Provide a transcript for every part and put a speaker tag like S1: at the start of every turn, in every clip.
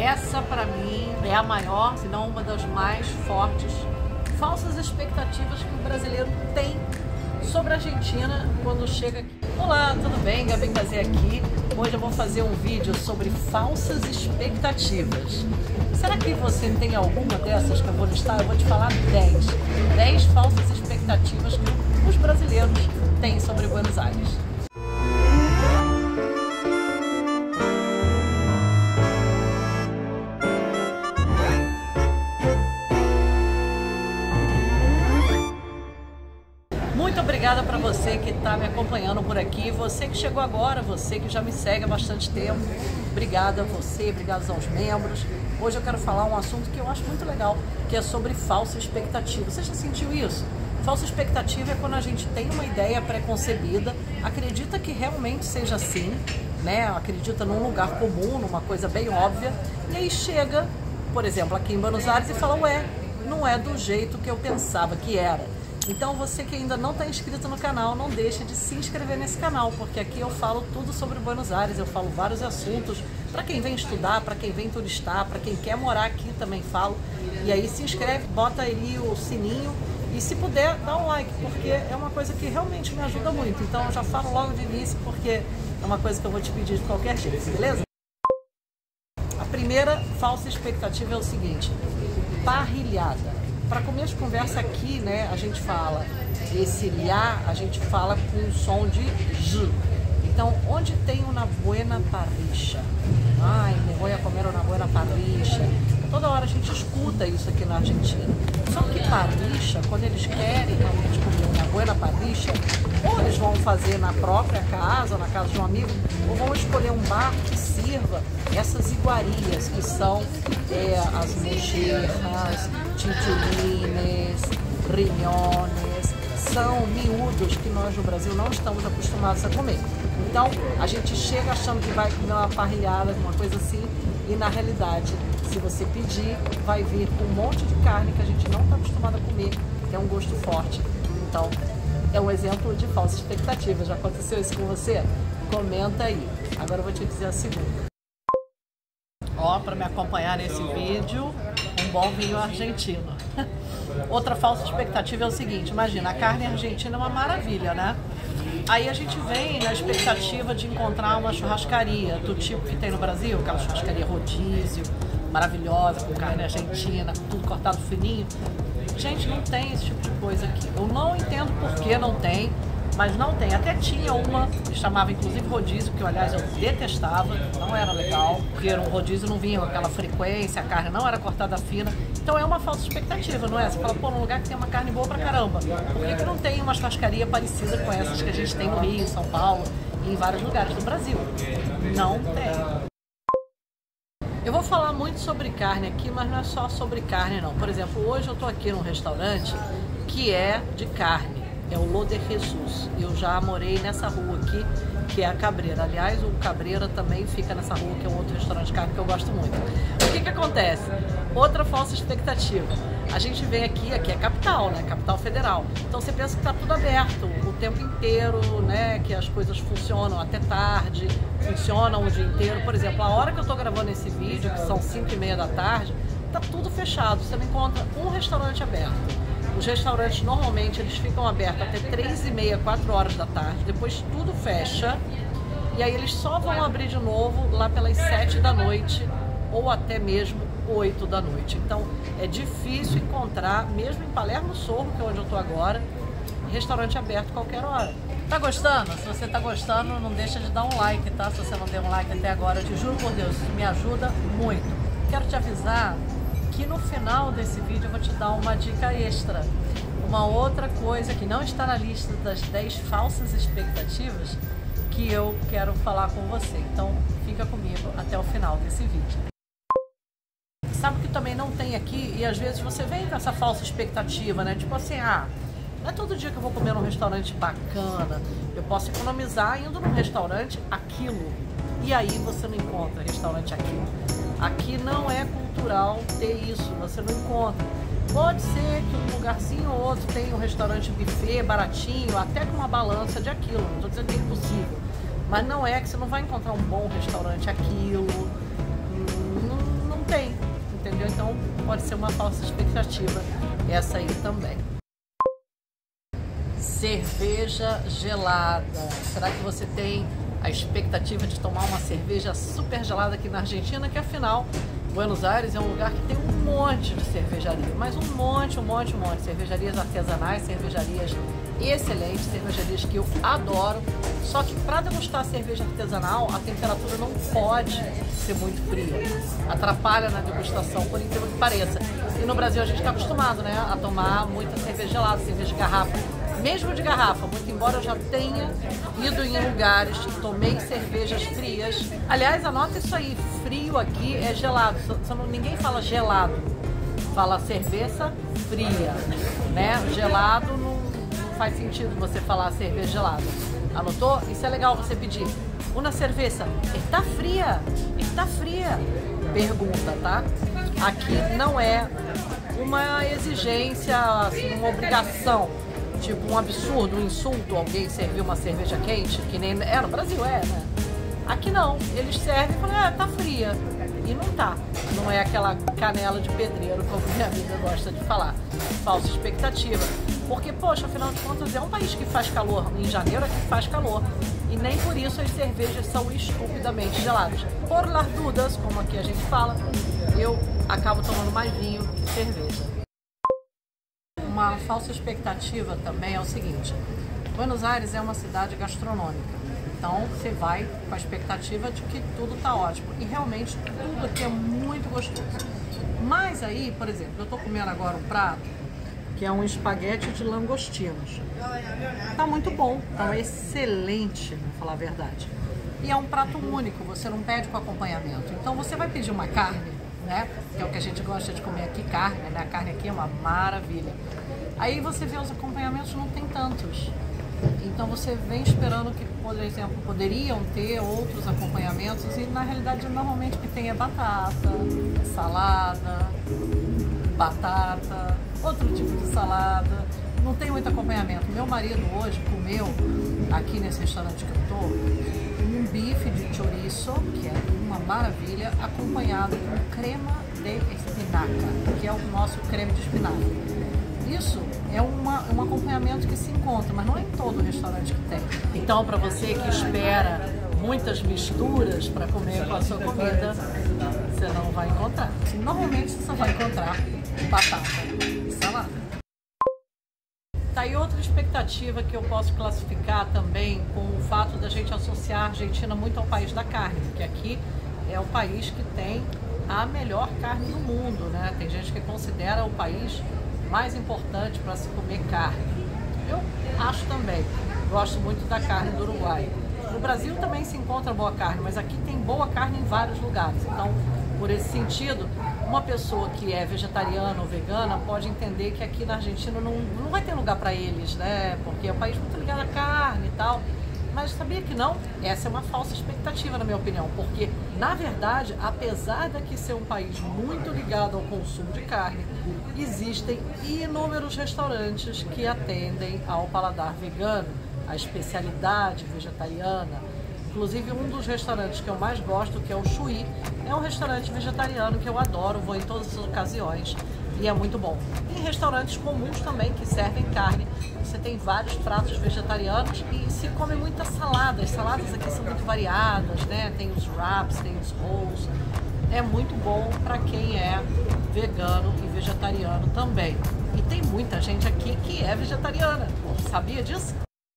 S1: Essa, para mim, é a maior, se não uma das mais fortes, falsas expectativas que o brasileiro tem sobre a Argentina quando chega aqui. Olá, tudo bem? Gabi Gazé aqui. Hoje eu vou fazer um vídeo sobre falsas expectativas. Será que você tem alguma dessas que eu vou listar? Eu vou te falar 10 falsas expectativas que os brasileiros têm sobre Buenos Aires. Muito obrigada para você que está me acompanhando por aqui, você que chegou agora, você que já me segue há bastante tempo. Obrigada a você, obrigada aos membros. Hoje eu quero falar um assunto que eu acho muito legal, que é sobre falsa expectativa. Você já sentiu isso? Falsa expectativa é quando a gente tem uma ideia pré-concebida, acredita que realmente seja assim, né? Acredita num lugar comum, numa coisa bem óbvia, e aí chega, por exemplo, aqui em Buenos Aires e fala, ué, não é do jeito que eu pensava que era. Então você que ainda não está inscrito no canal, não deixe de se inscrever nesse canal, porque aqui eu falo tudo sobre Buenos Aires, eu falo vários assuntos, para quem vem estudar, para quem vem turistar, para quem quer morar aqui também falo. E aí se inscreve, bota aí o sininho e se puder, dá um like, porque é uma coisa que realmente me ajuda muito. Então eu já falo logo de início, porque é uma coisa que eu vou te pedir de qualquer jeito, beleza? A primeira falsa expectativa é o seguinte, parrilhada. Para começo de conversa aqui, né, a gente fala esse lá, a gente fala com o som de Z. Então, onde tem uma buena parricha? Ai, me voy a comer uma buena parricha. Toda hora a gente escuta isso aqui na Argentina. Só que parricha, quando eles querem realmente comer uma buena parricha, ou eles vão fazer na própria casa, ou na casa de um amigo, ou vão escolher um bar que sirva essas iguarias, que são as mocheiras, chinchulines, riñones, são miúdos que nós no Brasil não estamos acostumados a comer. Então, a gente chega achando que vai comer uma parrilhada, uma coisa assim, e na realidade, se você pedir, vai vir com um monte de carne que a gente não está acostumado a comer, que é um gosto forte. Então, é um exemplo de falsa expectativa. Já aconteceu isso com você? Comenta aí. Agora eu vou te dizer a segunda. Ó, para me acompanhar nesse vídeo, um bom vinho argentino. Outra falsa expectativa é o seguinte, imagina, a carne argentina é uma maravilha, né? Aí a gente vem na expectativa de encontrar uma churrascaria do tipo que tem no Brasil, aquela churrascaria rodízio, maravilhosa, com carne argentina, com tudo cortado fininho. Gente, não tem esse tipo de coisa aqui. Eu não entendo por que não tem, mas não tem. Até tinha uma que chamava inclusive rodízio, que aliás eu detestava, não era legal, porque um rodízio não vinha com aquela frequência, a carne não era cortada fina. Então é uma falsa expectativa, não é? Você fala, pô, num lugar que tem uma carne boa pra caramba, por que não tem uma churrascaria parecida com essas que a gente tem no Rio, em São Paulo e em vários lugares do Brasil? Não tem. Eu vou falar muito sobre carne aqui, mas não é só sobre carne não. Por exemplo, hoje eu tô aqui num restaurante que é de carne. É o Lo de Jesus. Eu já morei nessa rua aqui, que é a Cabreira. Aliás, o Cabreira também fica nessa rua, que é um outro restaurante de carne que eu gosto muito. O que acontece? Outra falsa expectativa. A gente vem aqui é capital, né? Capital federal. Então você pensa que tá tudo aberto o tempo inteiro, né? Que as coisas funcionam até tarde, funcionam o dia inteiro. Por exemplo, a hora que eu tô gravando esse vídeo, que são 5h30 da tarde, tá tudo fechado. Você não encontra um restaurante aberto. Os restaurantes normalmente eles ficam abertos até 3h30, 4 horas da tarde, depois tudo fecha e aí eles só vão abrir de novo lá pelas 7 da noite ou até mesmo 8 da noite. Então é difícil encontrar, mesmo em Palermo Sorro, que é onde eu tô agora, restaurante aberto qualquer hora. Tá gostando? Se você tá gostando, não deixa de dar um like, tá? Se você não deu um like até agora, eu te juro por Deus, isso me ajuda muito. Quero te avisar que no final desse vídeo eu vou te dar uma dica extra. Uma outra coisa que não está na lista das 10 falsas expectativas que eu quero falar com você. Então fica comigo até o final desse vídeo. Sabe que também não tem aqui, e às vezes você vem com essa falsa expectativa, né? Tipo assim, não é todo dia que eu vou comer num restaurante bacana, eu posso economizar indo num restaurante aquilo. E aí você não encontra restaurante aquilo. Aqui não é cultural ter isso, você não encontra. Pode ser que um lugarzinho ou outro tenha um restaurante buffet baratinho, até com uma balança de aquilo, não estou dizendo que é impossível. Mas não é que você não vai encontrar um bom restaurante aquilo, não entendeu? Então pode ser uma falsa expectativa essa aí também. Cerveja gelada. Será que você tem a expectativa de tomar uma cerveja super gelada aqui na Argentina? Que afinal, Buenos Aires é um lugar que tem um monte de cervejaria, mas um monte. Cervejarias artesanais, cervejarias excelentes, cervejarias que eu adoro. Só que para degustar cerveja artesanal, a temperatura não pode ser muito fria. Atrapalha na degustação, por incrível que pareça. E no Brasil a gente está acostumado, né, a tomar muita cerveja gelada, cerveja de garrafa. Mesmo de garrafa, muito embora eu já tenha ido em lugares e tomei cervejas frias. Aliás, anota isso aí, frio aqui é gelado. Ninguém fala gelado, fala cerveja fria, né? Gelado não faz sentido você falar cerveja gelada. Anotou? Isso é legal você pedir. Uma cerveja, está fria? Está fria? Pergunta, tá? Aqui não é uma exigência, assim, uma obrigação. Tipo um absurdo, um insulto, alguém servir uma cerveja quente, que nem é no Brasil, né? Aqui não, eles servem e falam, tá fria. E não tá. Não é aquela canela de pedreiro, como minha amiga gosta de falar. Falsa expectativa. Porque, poxa, afinal de contas, é um país que faz calor. Em janeiro aqui faz calor. E nem por isso as cervejas são estupidamente geladas. Por las dudas, como aqui a gente fala, eu acabo tomando mais vinho que cerveja. Uma falsa expectativa também é o seguinte: Buenos Aires é uma cidade gastronômica, então você vai com a expectativa de que tudo tá ótimo, e realmente tudo aqui é muito gostoso. Mas aí, por exemplo, eu tô comendo agora um prato que é um espaguete de langostinos. Tá muito bom, tá excelente, pra falar a verdade. E é um prato único, você não pede com acompanhamento. Então você vai pedir uma carne, né? Que é o que a gente gosta de comer aqui, carne, né? A carne aqui é uma maravilha. Aí você vê os acompanhamentos, não tem tantos. Então você vem esperando que, por exemplo, poderiam ter outros acompanhamentos e na realidade normalmente o que tem é batata, salada, batata, outro tipo de salada. Não tem muito acompanhamento. Meu marido hoje comeu, aqui nesse restaurante que eu tô, um bife de chouriço, que é uma maravilha, acompanhado com crema de espinaca, que é o nosso creme de espinafre. Isso é um acompanhamento que se encontra, mas não é em todo restaurante que tem. Então, para você que espera muitas misturas para comer com a sua comida, você não vai encontrar. Normalmente você só vai encontrar batata e salada. Tá aí outra expectativa que eu posso classificar também com o fato da gente associar a Argentina muito ao país da carne, porque aqui é o país que tem a melhor carne do mundo, né? Tem gente que considera o país mais importante para se comer carne. Eu acho também. Gosto muito da carne do Uruguai. No Brasil também se encontra boa carne, mas aqui tem boa carne em vários lugares. Então, por esse sentido, uma pessoa que é vegetariana ou vegana pode entender que aqui na Argentina não vai ter lugar para eles, né? Porque é um país muito ligado à carne e tal. Mas sabia que não? Essa é uma falsa expectativa, na minha opinião, porque, na verdade, apesar daqui ser um país muito ligado ao consumo de carne, existem inúmeros restaurantes que atendem ao paladar vegano, à especialidade vegetariana. Inclusive, um dos restaurantes que eu mais gosto, que é o Chuy, é um restaurante vegetariano que eu adoro, vou em todas as ocasiões e é muito bom. Em restaurantes comuns também, que servem carne, você tem vários pratos vegetarianos e se come muita salada. As saladas aqui são muito variadas, né? Tem os wraps, tem os rolls. É muito bom para quem é vegano e vegetariano também. E tem muita gente aqui que é vegetariana. Sabia disso?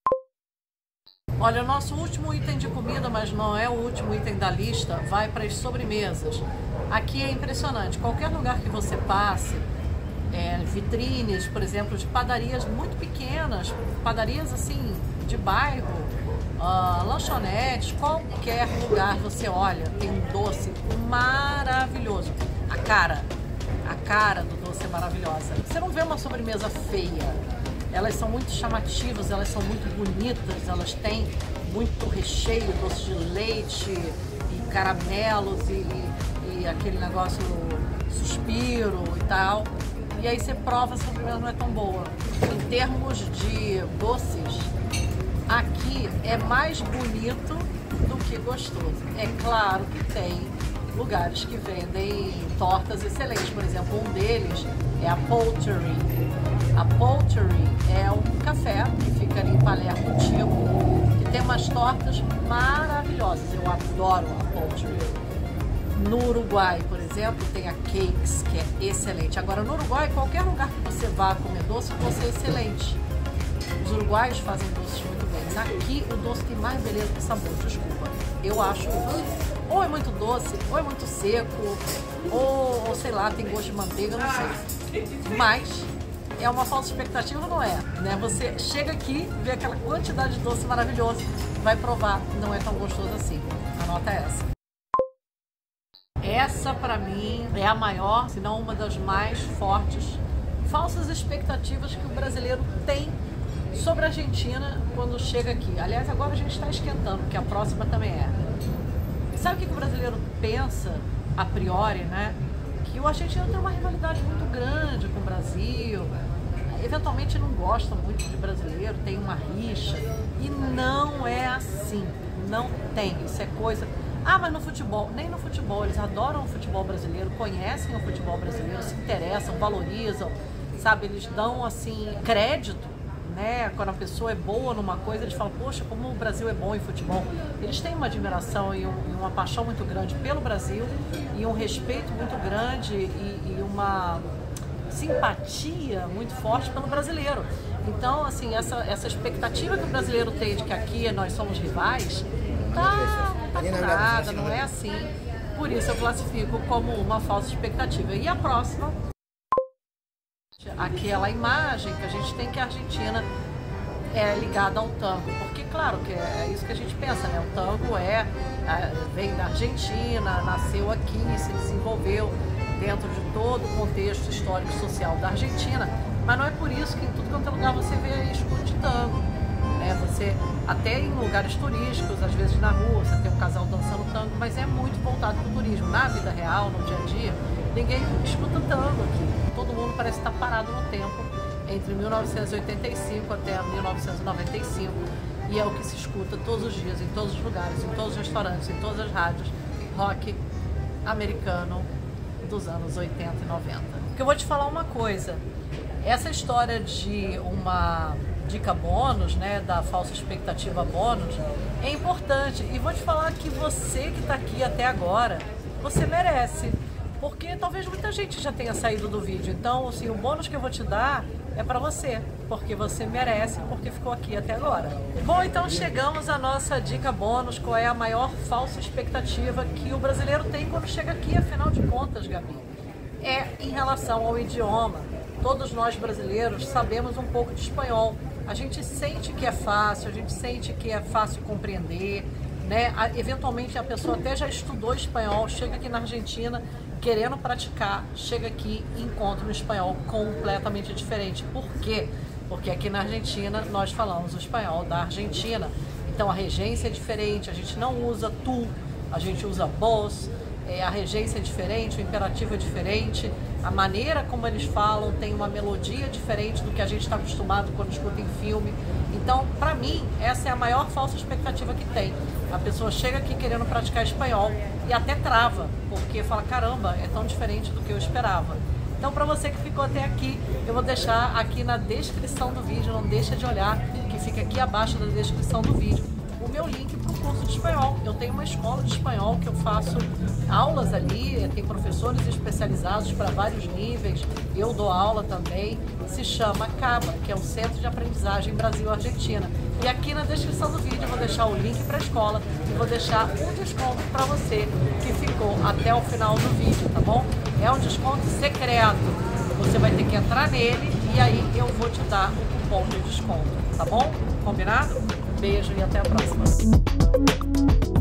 S1: Olha, o nosso último item de comida, mas não é o último item da lista, vai para as sobremesas. Aqui é impressionante. Qualquer lugar que você passe, vitrines, por exemplo, de padarias muito pequenas, padarias assim de bairro, lanchonetes, qualquer lugar você olha, tem um doce maravilhoso. A cara do doce é maravilhosa. Você não vê uma sobremesa feia. Elas são muito chamativas, elas são muito bonitas, elas têm muito recheio, doce de leite e caramelos e aquele negócio suspiro e tal. E aí você prova, a sobremesa não é tão boa. Em termos de doces, aqui é mais bonito do que gostoso. É claro que tem lugares que vendem tortas excelentes. Por exemplo, um deles é a Poultry. A Poultry é um café que fica ali em Palermo Antigo, que tem umas tortas maravilhosas. Eu adoro a Poultry. No Uruguai, por exemplo, tem a Cakes, que é excelente. Agora, no Uruguai, qualquer lugar que você vá comer doce, o doce é excelente. Os uruguaios fazem doces muito bem. Aqui, o doce tem mais beleza que sabor, desculpa. Eu acho isso. Ou é muito doce, ou é muito seco, ou sei lá, tem gosto de manteiga, não sei. Mas é uma falsa expectativa, não é? Né? Você chega aqui, vê aquela quantidade de doce maravilhoso, vai provar, não é tão gostoso assim. Anota essa. Essa, pra mim, é a maior, se não uma das mais fortes, falsas expectativas que o brasileiro tem sobre a Argentina quando chega aqui. Aliás, agora a gente está esquentando, porque a próxima também é. Sabe o que o brasileiro pensa, a priori, né? Que o argentino tem uma rivalidade muito grande com o Brasil, eventualmente não gosta muito de brasileiro, tem uma rixa, e não é assim, não tem, isso é coisa... Ah, mas no futebol, nem no futebol, eles adoram o futebol brasileiro, conhecem o futebol brasileiro, se interessam, valorizam, sabe, eles dão, assim, crédito, né? Quando a pessoa é boa numa coisa, eles falam, poxa, como o Brasil é bom em futebol. Eles têm uma admiração e uma paixão muito grande pelo Brasil, e um respeito muito grande e uma simpatia muito forte pelo brasileiro. Então, assim, essa expectativa que o brasileiro tem de que aqui nós somos rivais, tá nada, não é assim. Por isso eu classifico como uma falsa expectativa. E a próxima, aquela imagem que a gente tem que a Argentina é ligada ao tango, porque claro que é isso que a gente pensa, né? O tango vem da Argentina, nasceu aqui, se desenvolveu dentro de todo o contexto histórico e social da Argentina, mas não é por isso que em tudo quanto é lugar você vê escudo de tango, né? Você, até em lugares turísticos, às vezes na rua, você tem um casal dançando tango, mas é muito voltado para o turismo. Na vida real, no dia a dia, ninguém escuta tango aqui. Todo mundo parece estar parado no tempo, entre 1985 até 1995, e é o que se escuta todos os dias, em todos os lugares, em todos os restaurantes, em todas as rádios, rock americano dos anos 80 e 90. Porque eu vou te falar uma coisa, essa história de uma dica bônus, né, da falsa expectativa bônus, é importante, e vou te falar que você que está aqui até agora, você merece. Porque talvez muita gente já tenha saído do vídeo. Então, assim, o bônus que eu vou te dar é para você, porque você merece, porque ficou aqui até agora. Bom, então chegamos à nossa dica bônus. Qual é a maior falsa expectativa que o brasileiro tem quando chega aqui, afinal de contas, Gabi? É em relação ao idioma. Todos nós brasileiros sabemos um pouco de espanhol. A gente sente que é fácil, a gente sente que é fácil compreender, né? Eventualmente a pessoa até já estudou espanhol, chega aqui na Argentina querendo praticar, chega aqui e encontra um espanhol completamente diferente. Por quê? Porque aqui na Argentina nós falamos o espanhol da Argentina. Então a regência é diferente, a gente não usa tu, a gente usa vos, a regência é diferente, o imperativo é diferente, a maneira como eles falam tem uma melodia diferente do que a gente está acostumado quando escuta em filme. Então, para mim, essa é a maior falsa expectativa que tem. A pessoa chega aqui querendo praticar espanhol e até trava, porque fala, caramba, é tão diferente do que eu esperava. Então, para você que ficou até aqui, eu vou deixar aqui na descrição do vídeo, não deixa de olhar, que fica aqui abaixo da descrição do vídeo, o meu link para o curso de espanhol. Eu tenho uma escola de espanhol que eu faço aulas ali, tem professores especializados para vários níveis, eu dou aula também, se chama CABA, que é o Centro de Aprendizagem Brasil-Argentina. E aqui na descrição do vídeo eu vou deixar o link para a escola e vou deixar um desconto para você que ficou até o final do vídeo, tá bom? É um desconto secreto, você vai ter que entrar nele e aí eu vou te dar o cupom de desconto, tá bom? Combinado? Beijo e até a próxima.